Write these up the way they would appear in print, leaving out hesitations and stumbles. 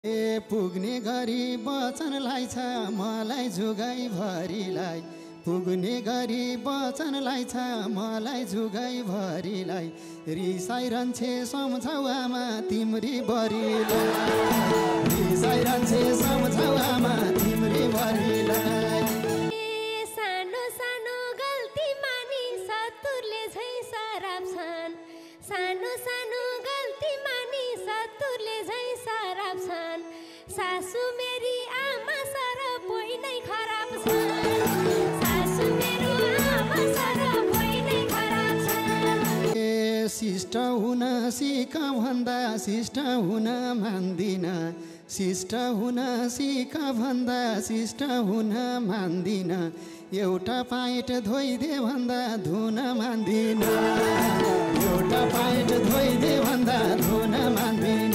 ए पुग्ने गरी वचनलाई छ मलाई जुगाई भरिलाई, पुग्ने गरी वचनलाई छ मलाई जुगाई भरिलाई, रिसाइरहन्छे सम्झौ आमा तिम्री बरिलाई, रिसाइरहन्छे सम्झौ आमा तिम्री बरिलाई। सानो सानो गल्ती मानी सतुरले झै सराप्छन्, सानो सानो गल्ती मानी सतुरले झै सराप्छन्, सासु मेरी आमा सर पोइ नै खराब छन्, सासु मेरो आमा सर पोइ नै खराब छन्। ए शिष्ट हुन सिक भन्दा शिष्ट हुन मान्दिन, शिष्ट हुन सिक भन्दा शिष्ट हुन मान्दिन, एउटा पाइट धोइदे भन्दा धुन मान्दिन, एउटा पाइट धोइदे भन्दा धुन मान्दिन।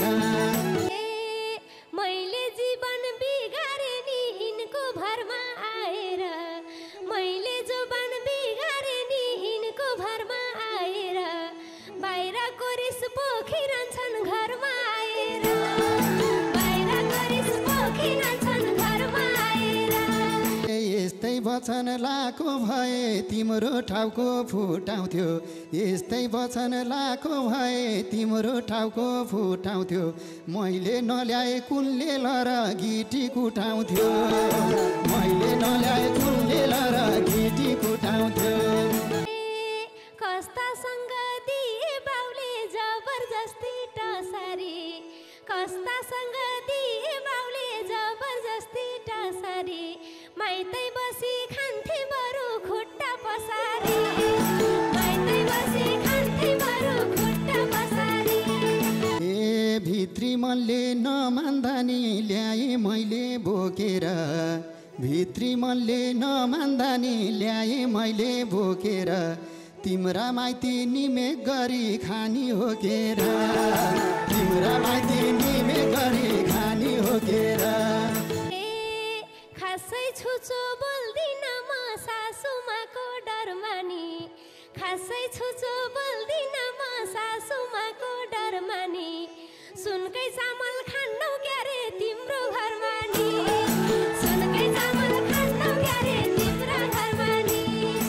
मैले जीवन बिगारे नि यिनको भरमा आएर, मैले जीवन बिगारे नि यिनको भरमा आएर, बाहिरको रिस पोखिरहन्छन् घरमा आएर, बाहिरको रिस पोखिरहन्छन् घरमा आएर। यस्तै वचन लाको भए तिम्रो टाउको फुटाउँथ्यो, यस्तै वचन लाको भए तिम्रो टाउको फुटाउँथ्यो, मैले नल्याए कुनले लर गिटी कुटाउँथ्यो, मैले नल्याए कुनले लर गिटी कुटाउँथ्यो। कस्तासँग दिए बाउले जबरजस्ती टसारी, कस्तासँग दिए बाउले जबरजस्ती टसारी, माइतै बसी खान्थे बरु खुट्टा पसारी, माइतै बसी खान्थे बरु खुट्टा पसारी। ए भित्री मनले नमान्दा नि ल्याए मैले बोकेर, भित्री मनले नमान्दा नि ल्याए मैले बोकेर, तिम्रा माइती निमे गरी खानी हो केर, तिम्रा माइती निमे गरी खानी हो केर। खासै छुचो बोल्दिन म सासुमाको डर मानी, खासै छुचो बोल्दिन म सासुमाको डर मानी, सुनकै चामल खान्नौ क्यारे तिम्रो घरमा नि, सुनकै चामल खान्नौ क्यारे तिम्रो घरमा नि।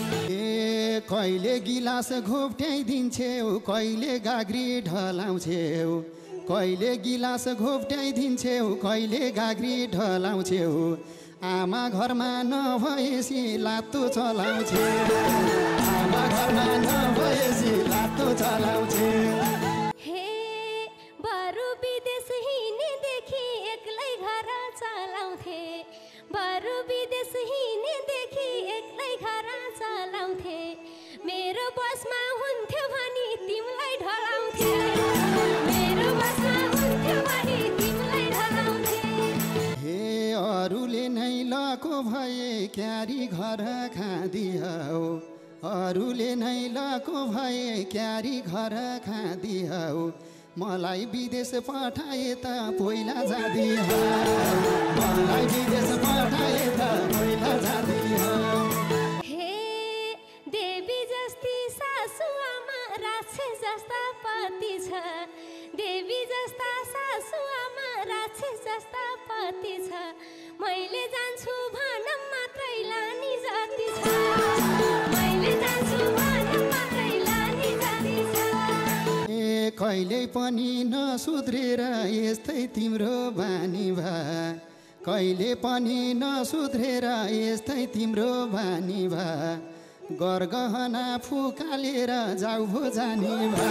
ए कहिले गिलास घोप्ट्याइदिन्छेउ कहिले गाग्री ढलाउँछेउ, कहिले गिलास घोप्ट्याइदिन्छेउ कहिले गाग्री ढलाउँछेउ, आमा घरमा नभएसी लातो चलाउँछेउ, आमा घरमा नभएसी लातो चलाउँछेउ। हे बरु विदेश हिँडेदेखि एक्लै घर चलाउँथे, बरु विदेश हिँडेदेखि एक्लै घर चलाउँथे, मेरो बसमा हुन्थ्यो भनी तिमीलाई ढलाउँथे, मेरो बसमा हुन्थ्यो भनी तिमीलाई ढलाउँथे। हे अरूले नै लको भए क्यारी घर खादिहौ, अरूले नै लको भए क्यारी घर खादिहौ, मलाई विदेश पठाए त पहिला जादिहौ, मलाई विदेश पठाए त पहिला जादिहौ। हे देवी जस्ती सासु आमा राक्षस जस्ता पति छ, देवी जस्ता सासु आमा राक्षस जस्ता पति छ, मैले जान्छु भनम मात्रै लानी जाति छ, मैले जान्छु भनम मात्रै लानी जाति छ। ए कहिले पनि नसुध्रेर यस्तै तिम्रो बानी भा, कहिले पनि नसुध्रेर यस्तै तिम्रो बानी भा, गरगहना फुकालेर जाऊ भो जानी भा,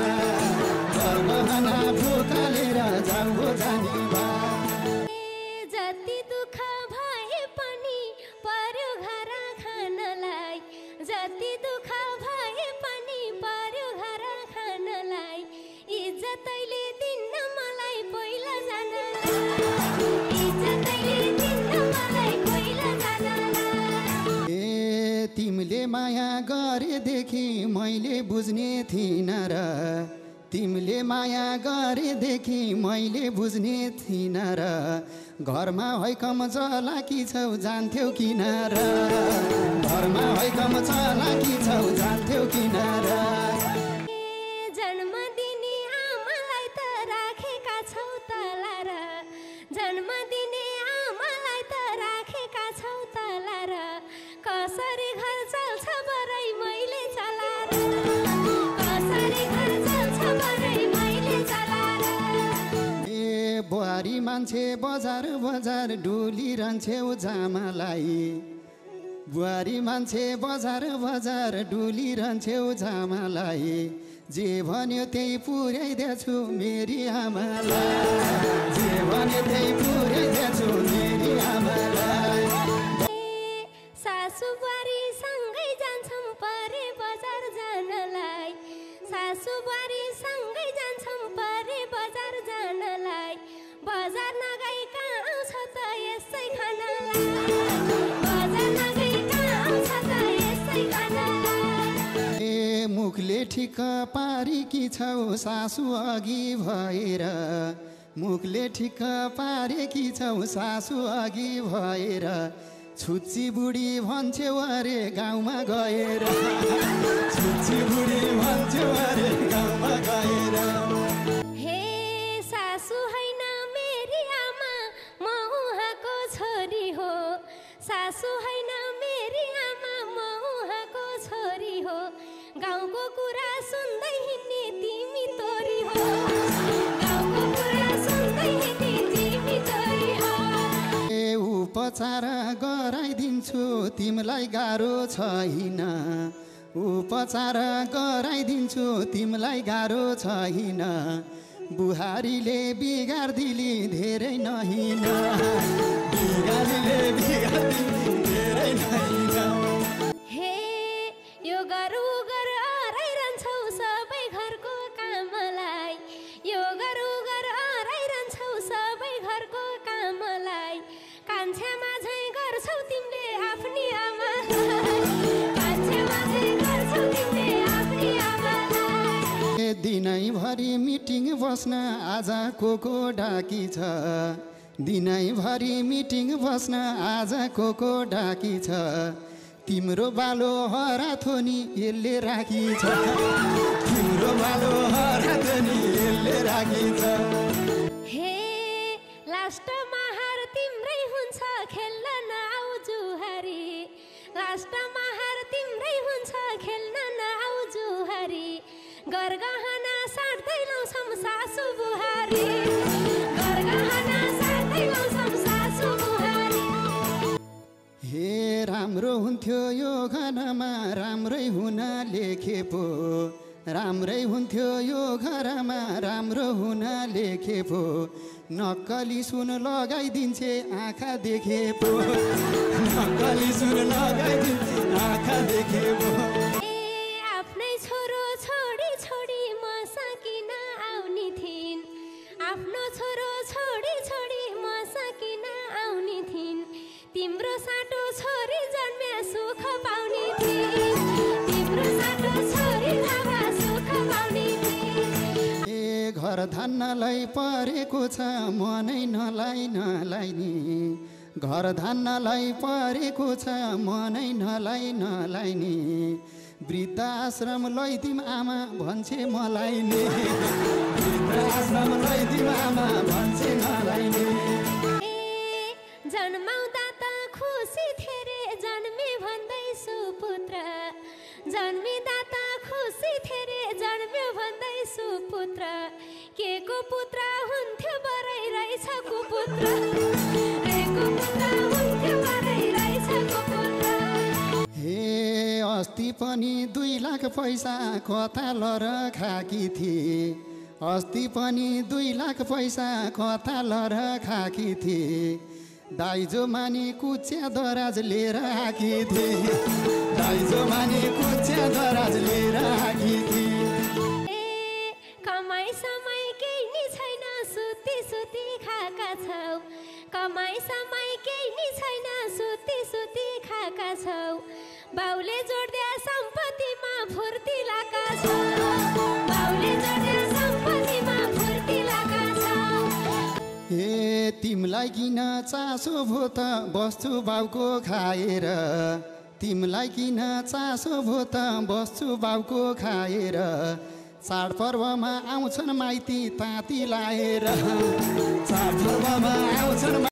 गरगहना फुकालेर जाऊ भो जानी भा। जति दुःख भए पनि पर्यो घर खानलाई, जति दुःख भए पनि पर्यो घर खानलाई, इज्जतैले दिन्न मलाई पहिला जानलाई, इज्जतैले दिन्न मलाई पहिला जानलाई। ए तिमीले माया गरेदेखि मैले बुझ्ने थिइन र, तिमीले माया गरेदेखि मैले बुझ्ने थिइन र, घरमा हैकम चलाकी छौ जान्थ्यौ किन र, घरमा हैकम चलाकी छौ जान्थ्यौ किन र। जन्म दिने आमालाई त राखेका छौ तला र, जन्म जन्म दिने आमालाई त राखेका छौ तलार कसरी घर चल्छ बरै मैले चलार कसरी घर चल्छ बरै मैले चलार ए बुहारी मान्छे बजार बजार डुलिरहन्छौ जामालाई बुहारी मान्छे बजार बजार डुलिरहन्छौ जामालाई जे भन्यो त्यही पुर्याइदिएछु मेरी आमालाई जे भन्यो त्यही पुर्याइदिएछु मेरी आमालाई सासु बुहारी सँगै जान्छौँ परे बजार जानलाई सासु बुहारी सँगै जान्छौँ परे बजार जानलाई बजार नगई कहाँ आउँछ त यसै खानालाई बजार नगई कहाँ आउँछ त यसै खानालाई ए मुखले ठिक्क पारेकी छौ सासु अघि भएर मुखले ठिक्क पारेकी छौ सासु अघि भएर छुच्ची बुढी भन्छौ अरे गाउँमा गएर छुच्ची बुढी भन्छौ अरे गाउँमा गएर हे सासु होइन मेरी आमा म उहाँको छोरी हो सासु होइन मेरी आमा म उहाँको छोरी हो गाउँको कुरा सुन्दै हिँड्ने तिमी तोरी हो गाउँको कुरा सुन्दै हिँड्ने तिमी तोरी हो ए उपचार गराइदिन्छु तिमीलाई गाह्रो छैन उपचार गराइदिन्छु तिमीलाई गाह्रो छैन बुहारीले बिगार्दिली धेरै नहिन बुहारीले बिगार्दिली धेरै नहिन हे यो गरु गर हराइरहन्छौ सबै घरको कामलाई यो गरु गर हराइरहन्छौ सबै घरको कामलाई कान्छेमा झै गर्छौ तिमीले आफ्नी आमालाई कान्छेमा झै गर्छौ तिमीले आफ्नी आमालाई दिनैभरि मिटिङ बस्न आज को डाकी छ दिनैभरि मिटिङ बस्न आज को डाकी छ तिम्रो बालो हराथोनी यसले राखी छ तिम्रो बालो हराथोनी यसले राखी छ हे लास्ट महार तिम्रै हुन्छ खेल्न नआउ जुहारी लास्ट महार तिम्रै हुन्छ खेल्न नआउ जुहारी गरगहना साट्दै लाउँछौँ सासु बुहारी गरगहना साट्दै लाउँछौँ सासु बुहारी हे राम्रो हुन्थ्यो यो घरमा राम्रै हुन लेखे पो राम्रै हुन्थ्यो यो घरमा राम्रो हुन लेखे पो नक्कली सुन लगाइदिन्छे आँखा देखे पो नक्कली सुन लगाइदिन्छे आँखा देखे पो आफ्नै छोरो छोडी छोडी म सकिन आउने थिइन् आफ्नो छोरो छोडी छोडी म सकिन आउने थिइन् तिम्रो साटो छोरी जन्मे सुख पाउने थिइन् तिम्रो साटो छोरी जन्मे सुख पाउने थिइन् ए घर धान्नलाई परेको छ मनै नलाइनी घर धान्नलाई परेको छ मनै नलाइनी वृद्ध आश्रम लैदिम आमा भन्छे मलाई नि वृद्ध आश्रम लैदिम आमा भन्छे मलाई नि जन्माउँदा त खुसी थिए रे जन्मे भन्दै सुपुत्र जन्मिँदा त खुसी थिए रे जन्म्यो भन्दै सुपुत्र के को पुत्र हुन्थ्यो बरै रहेछ कुपुत्र के को पुत्र हुन्थ्यो बरै रहेछ कुपुत्र हे अस्ति पनि 2 लाख पैसा कता लर खाकी थिए अस्ति पनि 2 लाख पैसा कता लर खाकी थिए दाइजो मानी कुच्या दराज लिएर आकी थिए दाइजो मानी कुच्या दराज लिएर आकी थिए कमाई समय केही नि छैन सुती सुती खाका छौ कमाई समय केही नि छैन सुती सुती खाका छौ बाउले जोड्दै सम्पत्तिमा फुर्ती लाका छौ बाउले जोड्दै सम्पत्तिमा फुर्ती लाका छौ हे तिमलाई किन चासो भो त बस्छु बाउको खाएर तिमलाई किन चासो भो त बस्छु बाउको खाएर चाडपर्वमा आउँछन् माइती ताती लाएर चाडपर्वमा आउँछन्